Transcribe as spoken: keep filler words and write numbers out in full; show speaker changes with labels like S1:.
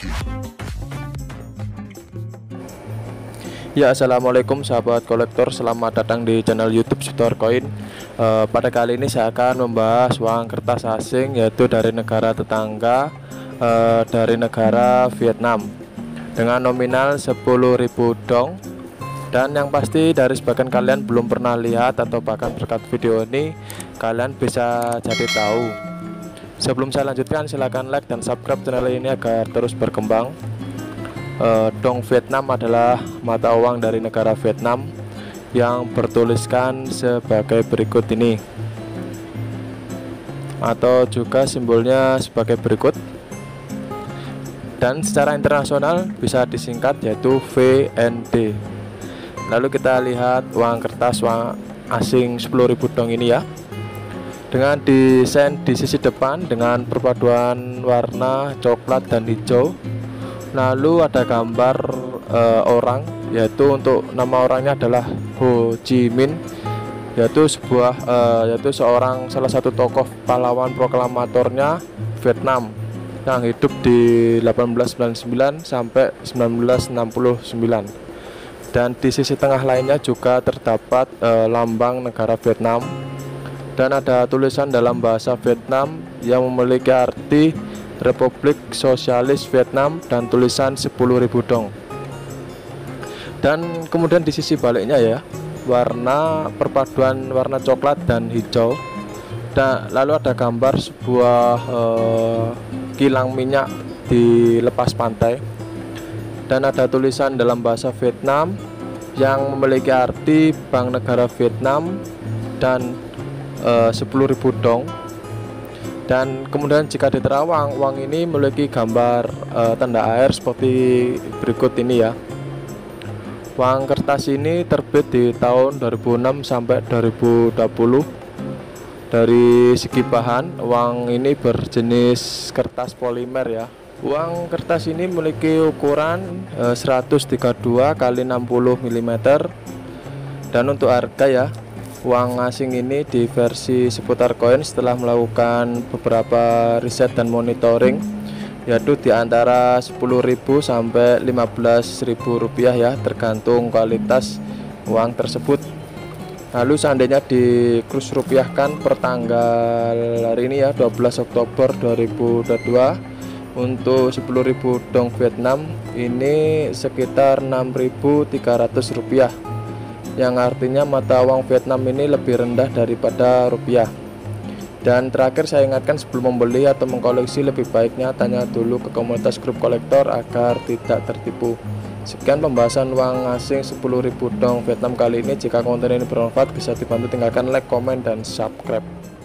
S1: Ya, assalamualaikum sahabat kolektor, selamat datang di channel YouTube Store Coin. E, pada kali ini saya akan membahas uang kertas asing, yaitu dari negara tetangga, e, dari negara Vietnam, dengan nominal sepuluh ribu dong. Dan yang pasti dari sebagian kalian belum pernah lihat atau bahkan berkat video ini, kalian bisa jadi tahu. Sebelum saya lanjutkan, silahkan like dan subscribe channel ini agar terus berkembang. Uh, dong Vietnam adalah mata uang dari negara Vietnam yang bertuliskan sebagai berikut ini, atau juga simbolnya sebagai berikut, dan secara internasional bisa disingkat yaitu V N D. Lalu kita lihat uang kertas uang asing sepuluh ribu dong ini ya, dengan desain di sisi depan dengan perpaduan warna coklat dan hijau. Lalu ada gambar uh, orang, yaitu untuk nama orangnya adalah Ho Chi Minh, yaitu sebuah uh, yaitu seorang salah satu tokoh pahlawan proklamatornya Vietnam yang hidup di delapan belas sembilan puluh sembilan sampai sembilan belas enam puluh sembilan. Dan di sisi tengah lainnya juga terdapat uh, lambang negara Vietnam, dan ada tulisan dalam bahasa Vietnam yang memiliki arti Republik Sosialis Vietnam dan tulisan sepuluh ribu dong. Dan kemudian di sisi baliknya ya, warna perpaduan warna coklat dan hijau. Dan lalu ada gambar sebuah eh, kilang minyak di lepas pantai, dan ada tulisan dalam bahasa Vietnam yang memiliki arti Bank Negara Vietnam dan eh, sepuluh ribu dong. Dan kemudian jika diterawang, uang ini memiliki gambar e, tanda air seperti berikut ini ya. Uang kertas ini terbit di tahun dua ribu enam sampai dua ribu dua puluh. Dari segi bahan, uang ini berjenis kertas polimer ya. Uang kertas ini memiliki ukuran e, seratus tiga puluh dua kali enam puluh milimeter. Dan untuk harga ya, uang asing ini di versi seputar koin setelah melakukan beberapa riset dan monitoring, yaitu di antara sepuluh ribu sampai lima belas ribu rupiah ya, tergantung kualitas uang tersebut. Lalu seandainya di kurs rupiahkan per tanggal hari ini ya, dua belas Oktober dua ribu dua puluh dua, untuk sepuluh ribu dong Vietnam ini sekitar enam ribu tiga ratus rupiah, yang artinya mata uang Vietnam ini lebih rendah daripada rupiah. Dan terakhir saya ingatkan, sebelum membeli atau mengkoleksi lebih baiknya tanya dulu ke komunitas grup kolektor agar tidak tertipu. Sekian pembahasan uang asing sepuluh ribu dong Vietnam kali ini. Jika konten ini bermanfaat, bisa dibantu tinggalkan like, komen, dan subscribe.